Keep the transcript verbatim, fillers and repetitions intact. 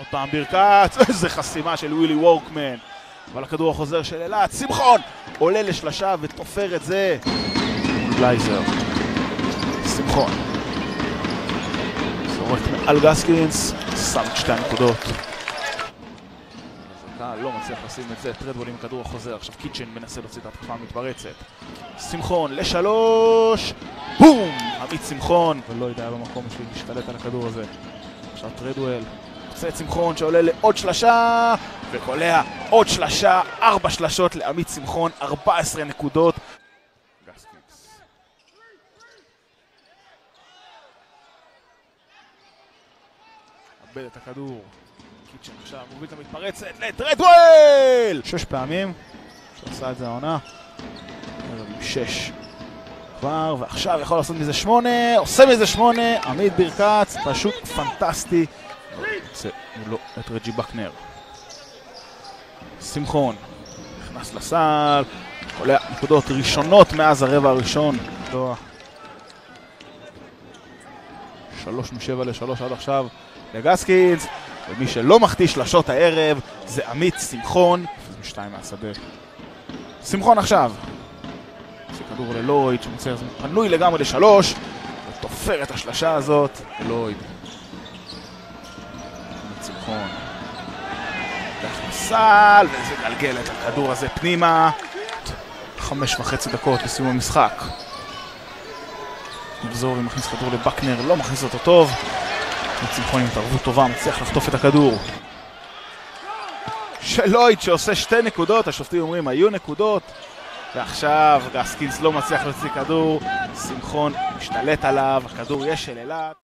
פעם ברכת, איזה חסימה של ווילי וורקמן. אבל הכדור החוזר של אילת, שמחון עולה לשלשה ותופר את זה. גלייזר, שמחון. זורק מעל גסקינס, שם את שתי הנקודות. הקהל לא מצליח לשים את זה, טרדוול עם הכדור החוזר, עכשיו קיצ'ן מנסה להוציא את התקפה המתפרצת. שמחון לשלוש, בום! עמית שמחון, ולא יודע במקום בשביל להשתלט על הכדור הזה. עכשיו טרדוול, עושה את שמחון שעולה לעוד שלשה, וקולע עוד שלשה, ארבע שלשות לעמית שמחון, ארבע עשרה נקודות. גסקינס. עבד את הכדור. קיצ'ן עכשיו מוביל את המתפרצת לטרדוול! שש פעמים, שעשה את זה העונה. שש. כבר, ועכשיו יכול לעשות מזה שמונה, עושה מזה שמונה, עמית ברכץ, פשוט פנטסטי. זה מולו את רג'י בקנר. שמחון, נכנס לסל, קולע נקודות ראשונות מאז הרבע הראשון. שלוש משבע לשלוש עד עכשיו לגסקינס, ומי שלא מחטיא שלשות הערב זה עמית שמחון, משתיים מהשדה. שמחון עכשיו. זה כדור ללויד שמוצא פנוי לגמרי לשלוש, ותופר את השלשה הזאת. לויד. עמית שמחון. סל, וזה גלגל את הכדור הזה פנימה. חמש וחצי דקות לסיום המשחק. נבזור ומכניס כדור לבקנר, לא מכניס אותו טוב. עמית שמחון עם התערבות טובה, מצליח לחטוף את הכדור. שלויד שעושה שתי נקודות, השופטים אומרים היו נקודות. ועכשיו גסקינס לא מצליח להוציא כדור, שמחון משתלט עליו, הכדור יש של אילת.